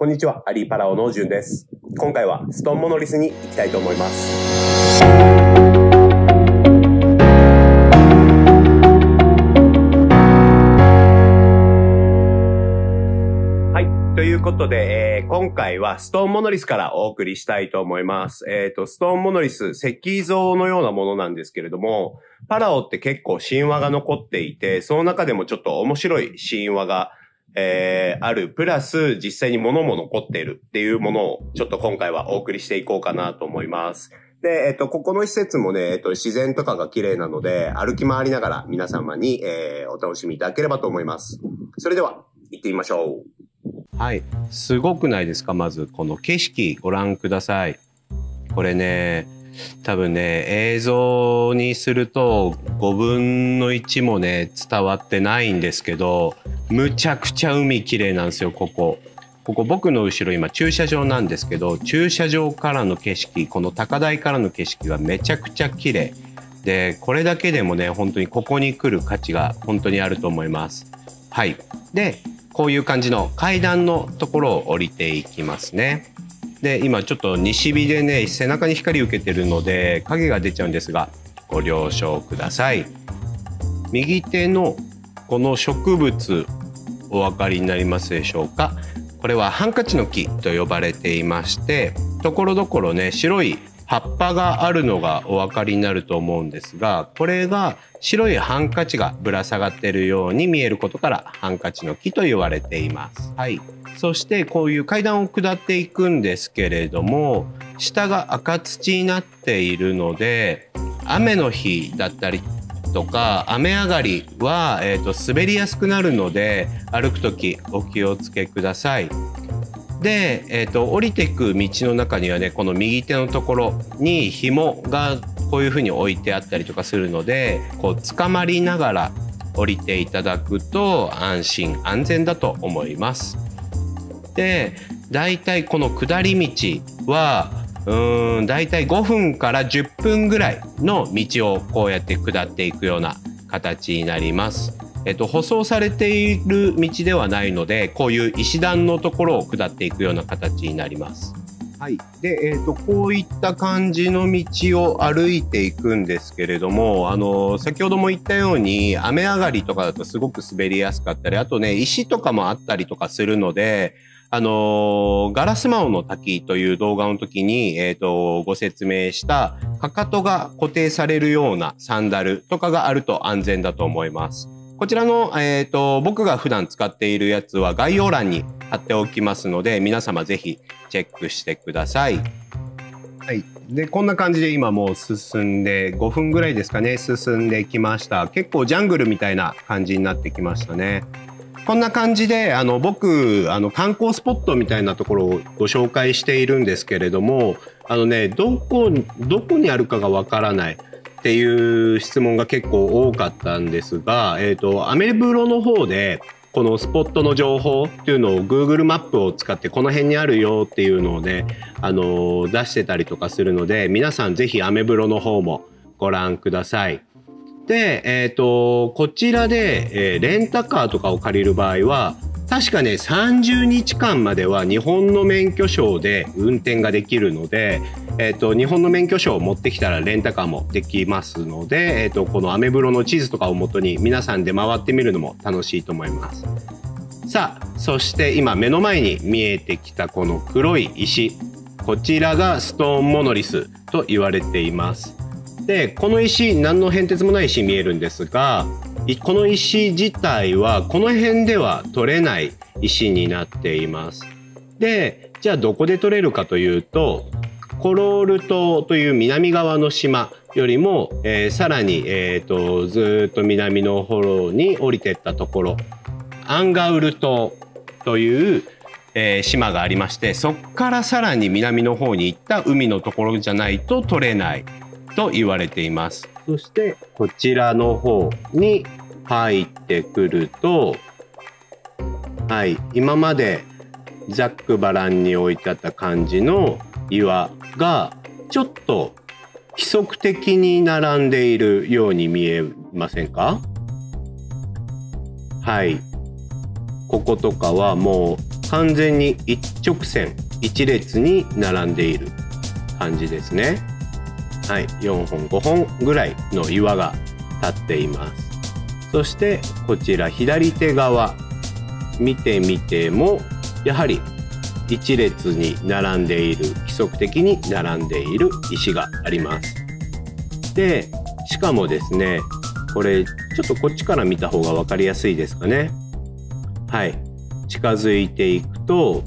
こんにちは、アリーパラオのじゅんです。今回はストーンモノリスに行きたいと思います。はい、ということで、今回はストーンモノリスからお送りしたいと思います。ストーンモノリス、石像のようなものなんですけれども、パラオって結構神話が残っていて、その中でもちょっと面白い神話がある、プラス実際に物も残っているっていうものをちょっと今回はお送りしていこうかなと思います。で、ここの施設もね、自然とかが綺麗なので、歩き回りながら皆様に、お楽しみいただければと思います。それでは、行ってみましょう。はい。すごくないですか？まず、この景色ご覧ください。これね、多分ね、映像にすると5分の1もね、伝わってないんですけど、むちゃくちゃ海綺麗なんですよ、ここ僕の後ろ今駐車場なんですけど、駐車場からの景色、この高台からの景色がめちゃくちゃ綺麗で、これだけでもね、本当にここに来る価値が本当にあると思います。はい。で、こういう感じの階段のところを降りていきますね。で、今ちょっと西日でね、背中に光受けてるので影が出ちゃうんですが、ご了承ください。右手のこの植物、お分かりになりますでしょうか？これはハンカチの木と呼ばれていまして、ところどころね、白い葉っぱがあるのがお分かりになると思うんですが、これが白いハンカチがぶら下がっているように見えることからハンカチの木と言われています。はい。そしてこういう階段を下っていくんですけれども、下が赤土になっているので、雨の日だったりとか雨上がりは、滑りやすくなるので、歩くときお気をつけください。で、降りていく道の中にはね、この右手のところに紐がこういう風に置いてあったりとかするので、こう捕まりながら降りていただくと安心安全だと思います。で、だいたいこの下り道はだいたい5分から10分ぐらいの道をこうやって下っていくような形になります。舗装されている道ではないので、こういう石段のところを下っていくような形になります。はい。で、こういった感じの道を歩いていくんですけれども、先ほども言ったように、雨上がりとかだとすごく滑りやすかったり、あとね、石とかもあったりとかするので、ガラスマオの滝という動画の時に、ご説明したかかとが固定されるようなサンダルとかがあると安全だと思います。こちらの、僕が普段使っているやつは概要欄に貼っておきますので、皆様ぜひチェックしてください。はい。で、こんな感じで今もう進んで、5分ぐらいですかね、進んできました。結構ジャングルみたいな感じになってきましたね。こんな感じで、僕、観光スポットみたいなところをご紹介しているんですけれども、どこにあるかがわからないっていう質問が結構多かったんですが、アメブロの方で、このスポットの情報っていうのを Google マップを使ってこの辺にあるよっていうのをね、出してたりとかするので、皆さんぜひアメブロの方もご覧ください。で、こちらで、レンタカーとかを借りる場合は、確かね、30日間までは日本の免許証で運転ができるので、日本の免許証を持ってきたらレンタカーもできますので、このアメブロの地図とかを元に皆さんで回ってみるのも楽しいと思います。さあ、そして今目の前に見えてきたこの黒い石、こちらがストーンモノリスと言われています。で、この石、何の変哲もない石に見えるんですが、この石自体はこの辺では取れない石になっています。で、じゃあどこで取れるかというと、コロール島という南側の島よりも、さらに、ずっと南の方に降りていったところ、アンガウル島という、島がありまして、そこからさらに南の方に行った海のところじゃないと取れないと言われています。そしてこちらの方に入ってくると、はい、今までざっくばらんに置いてあった感じの岩がちょっと規則的に並んでいるように見えませんか？はい、こことかはもう完全に一直線一列に並んでいる感じですね。はい、4本5本ぐらいの岩が立っています。そしてこちら左手側見てみてもやはり一列に並んでいる、規則的に並んでいる石があります。でしかもですね、これちょっとこっちから見た方が分かりやすいですかね。はい、近づいていくと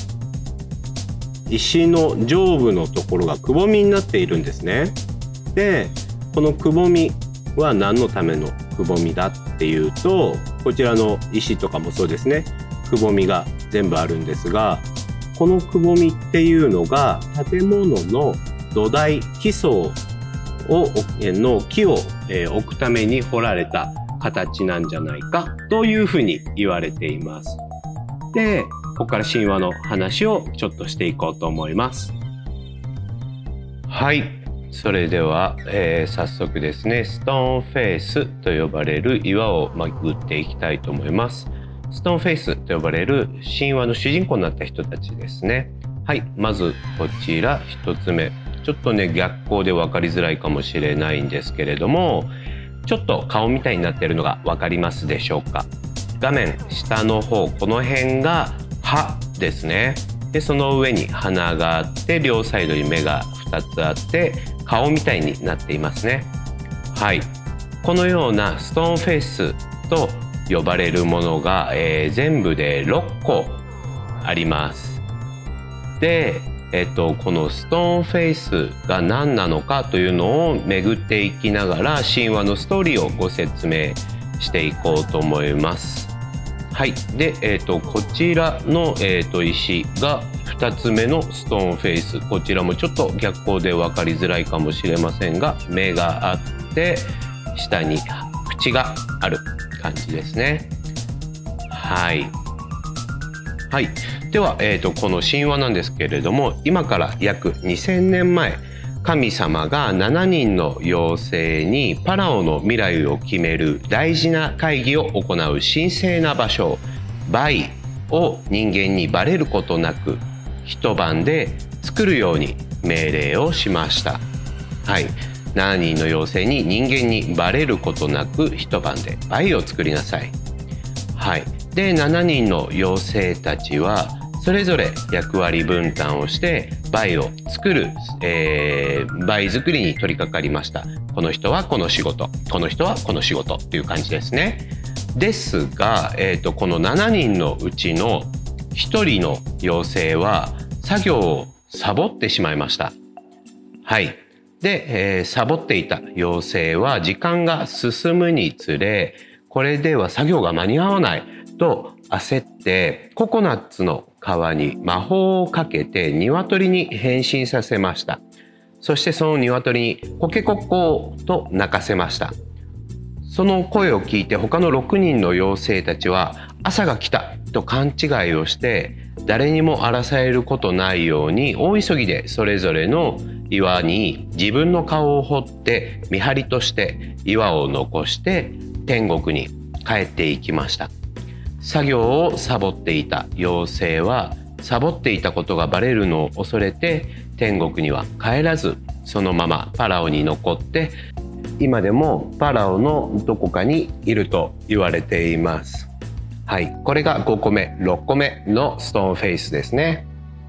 石の上部のところがくぼみになっているんですね。でこのくぼみは何のためのくぼみだっていうと、こちらの石とかもそうですね、くぼみが全部あるんですが、このくぼみっていうのが建物の土台基礎の木を置くために掘られた形なんじゃないかというふうに言われています。でここから神話の話をちょっとしていこうと思います。はい、それでは、早速ですね、ストーンフェイスと呼ばれる岩を巡っていきたいと思います。ストーンフェイスと呼ばれる神話の主人公になった人たちですね。はい、まずこちら1つ目、ちょっとね逆光で分かりづらいかもしれないんですけれども、ちょっと顔みたいになっているのが分かりますでしょうか。画面下の方、この辺が歯ですね。でその上に鼻があって、両サイドに目が2つあって顔みたいになっていますね。はい、このようなストーンフェイスと呼ばれるものが、全部で6個あります。でこのストーンフェイスが何なのかというのを巡っていきながら神話のストーリーをご説明していこうと思います。はい、で、こちらの、石が2つ目のストーンフェイス。こちらもちょっと逆光で分かりづらいかもしれませんが、目があって下に口がある感じですね。はい、はい、では、この神話なんですけれども、今から約2000年前、神様が7人の妖精にパラオの未来を決める大事な会議を行う神聖な場所、バイを人間にバレることなく一晩で作るように命令をしました。はい、7人の妖精に人間にバレることなく一晩でバイを作りなさい。はい、で7人の妖精たちはそれぞれ役割分担をしてバイを作る、バイ作りに取り掛かりました。この人はこの仕事、この人はこの仕事っていう感じですね。ですが、この7人のうちの1人の妖精は作業をサボってしまいました。はい、で、サボっていた妖精は時間が進むにつれ、これでは作業が間に合わないと焦ってココナッツの皮に魔法をかけて鶏に変身させました。そしてその鶏にコケコッコーと鳴かせました。その声を聞いて他の6人の妖精たちは朝が来たと勘違いをして誰にも荒らされることないように大急ぎでそれぞれの岩に自分の顔を彫って見張りとして岩を残して天国に帰っていきました。作業をサボっていた妖精はサボっていたことがバレるのを恐れて天国には帰らず、そのままパラオに残って今でもパラオのどこかにいると言われています。はい、これが5個目6個目のストーンフェイスですね。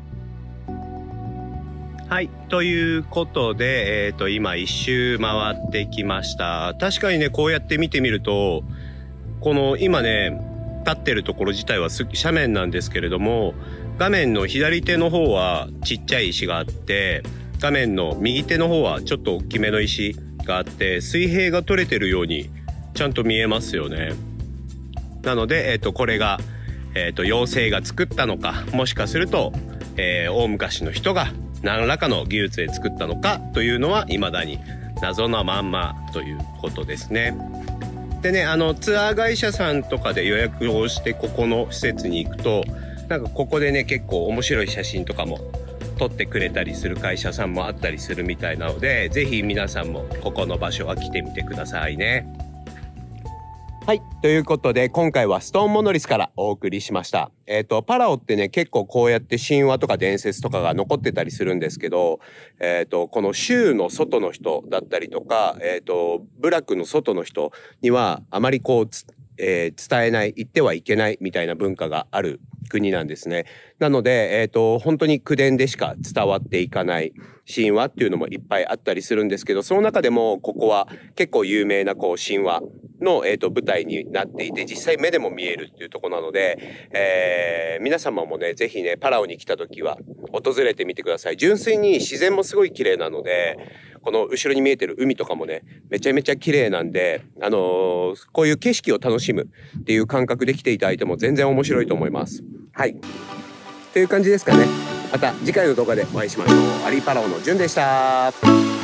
はい、ということで、今一周回ってきました。確かにね、こうやって見てみるとこの今ね立ってるところ自体は斜面なんですけれども、画面の左手の方はちっちゃい石があって、画面の右手の方はちょっと大きめの石があって、水平が取れてるようにちゃんと見えますよね。なので、これが、妖精が作ったのか、もしかすると、大昔の人が何らかの技術で作ったのかというのは未だに謎のまんまということですね。でね、ツアー会社さんとかで予約をしてここの施設に行くと、なんかここでね結構面白い写真とかも撮ってくれたりする会社さんもあったりするみたいなので、ぜひ皆さんもここの場所は来てみてくださいね。はい、 ということで、今回はストーンモノリスからお送りしました。パラオってね、結構こうやって神話とか伝説とかが残ってたりするんですけど、この州の外の人だったりとか、部落の外の人にはあまりこう、伝えない、言ってはいけないみたいな文化がある国なんですね。なので、本当に口伝でしか伝わっていかない神話っていうのもいっぱいあったりするんですけど、その中でもここは結構有名なこう神話の、舞台になっていて、実際目でも見えるっていうところなので、皆様もね、ぜひね、パラオに来た時は訪れてみてください。純粋に自然もすごい綺麗なので、この後ろに見えてる海とかもね、めちゃめちゃ綺麗なんで、こういう景色を楽しむっていう感覚で来ていただいても全然面白いと思います。はい。という感じですかね。また次回の動画でお会いしましょう。アリーパラオのジュンでした。